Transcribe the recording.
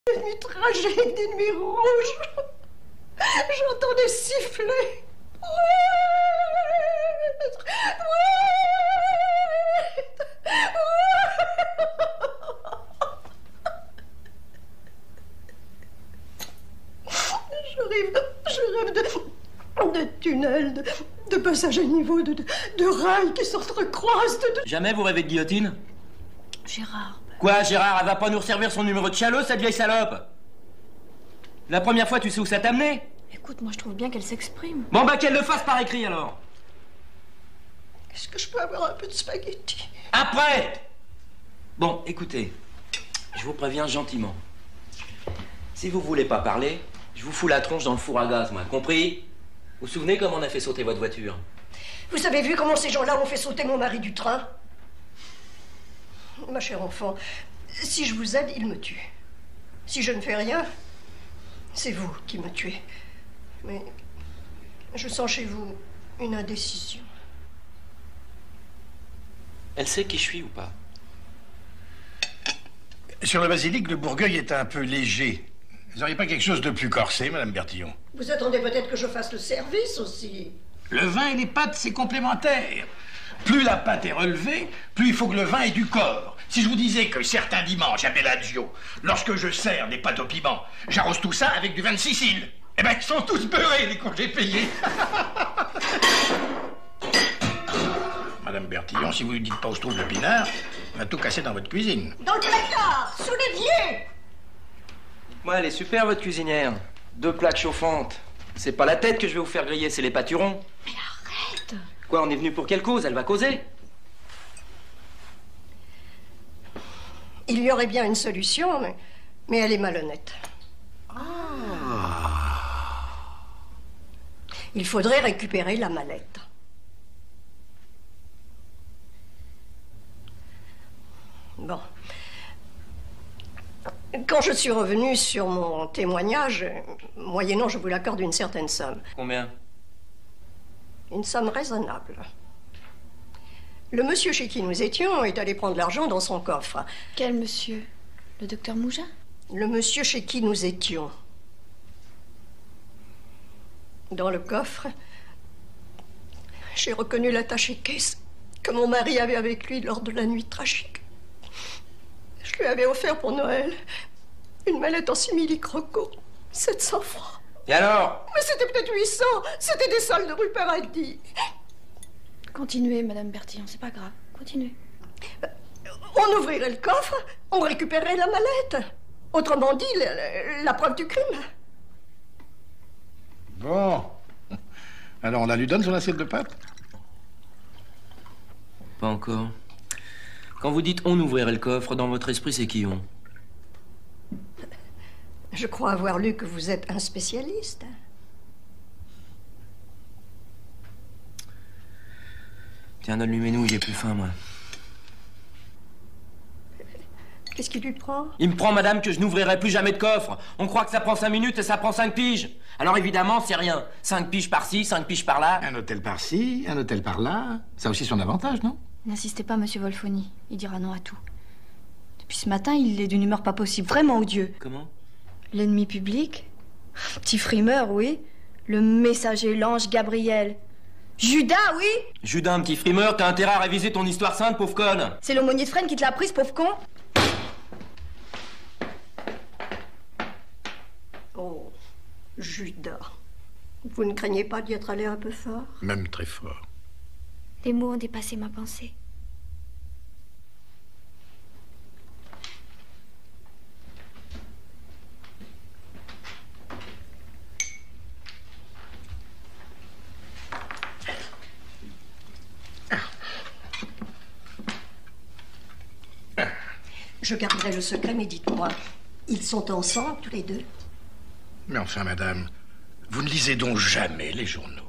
Des nuits tragiques, des nuits rouges. J'entends des sifflets. Je rêve de tunnels, de passages à niveau, de rails qui s'entrecroisent, Jamais vous rêvez de guillotine? Gérard... Quoi, Gérard? Elle va pas nous resservir son numéro de chalot, cette vieille salope? La première fois, tu sais où ça t'a amené? Écoute, moi je trouve bien qu'elle s'exprime. Bon, bah qu'elle le fasse par écrit, alors. Est-ce que je peux avoir un peu de spaghetti? Après! Bon, écoutez, je vous préviens gentiment. Si vous voulez pas parler, je vous fous la tronche dans le four à gaz, moi, compris? Vous vous souvenez comment on a fait sauter votre voiture? Vous avez vu comment ces gens-là ont fait sauter mon mari du train? Ma chère enfant, si je vous aide, il me tue. Si je ne fais rien, c'est vous qui me tuez. Mais je sens chez vous une indécision. Elle sait qui je suis ou pas? Sur le basilic, le bourgueil est un peu léger. Vous n'auriez pas quelque chose de plus corsé, Madame Bertillon? Vous attendez peut-être que je fasse le service aussi. Le vin et les pâtes, c'est complémentaire. Plus la pâte est relevée, plus il faut que le vin ait du corps. Si je vous disais que certains dimanches, à Bellagio, lorsque je sers des pâtes au piment, j'arrose tout ça avec du vin de Sicile, eh ben, ils sont tous beurrés, les congés payés. Madame Bertillon, si vous lui dites pas où se trouve le pinard, on va tout casser dans votre cuisine. Dans le placard, sous l'évier. Moi, elle est super, votre cuisinière. 2 plaques chauffantes. C'est pas la tête que je vais vous faire griller, c'est les pâturons. Mais arrête! Quoi, on est venu pour quelle cause? Elle va causer. Il y aurait bien une solution, mais elle est malhonnête. Il faudrait récupérer la mallette. Bon. Quand je suis revenue sur mon témoignage, moyennant, je vous l'accorde, une certaine somme. Combien? Une somme raisonnable. Le monsieur chez qui nous étions est allé prendre l'argent dans son coffre. Quel monsieur? Le docteur Mougin? Le monsieur chez qui nous étions. Dans le coffre, j'ai reconnu l'attaché-caisse que mon mari avait avec lui lors de la nuit tragique. Je lui avais offert pour Noël une mallette en simili-croco, 700 francs. Et alors? Mais c'était peut-être 800, c'était des soldes de rue Paradis. Continuez, Madame Bertillon, c'est pas grave. Continuez. On ouvrirait le coffre, on récupérerait la mallette. Autrement dit, la preuve du crime. Bon. Alors, on la lui donne son assiette de pâtes? Pas encore. Quand vous dites on ouvrirait le coffre, dans votre esprit, c'est qui on? Je crois avoir lu que vous êtes un spécialiste. Tiens, donne-lui mes nouilles, j'ai plus faim, moi. Qu'est-ce qui lui prend? Il me prend, madame, que je n'ouvrirai plus jamais de coffre. On croit que ça prend 5 minutes et ça prend 5 piges. Alors évidemment, c'est rien. 5 piges par-ci, 5 piges par-là. Un hôtel par-ci, un hôtel par-là. Ça a aussi son avantage, non? N'insistez pas, monsieur Wolfoni. Il dira non à tout. Depuis ce matin, il est d'une humeur pas possible, vraiment odieux. Comment? L'ennemi public? Petit frimeur, oui. Le messager, l'ange Gabriel. Judas, oui. Judas, un petit frimeur, t'as intérêt à réviser ton histoire sainte, pauvre conne. C'est l'aumônier de Fresnes qui te l'a prise, pauvre con. Oh, Judas. Vous ne craignez pas d'y être allé un peu fort? Même très fort. Les mots ont dépassé ma pensée. Je garderai le secret, mais dites-moi, ils sont ensemble, tous les deux? Mais enfin, madame, vous ne lisez donc jamais les journaux?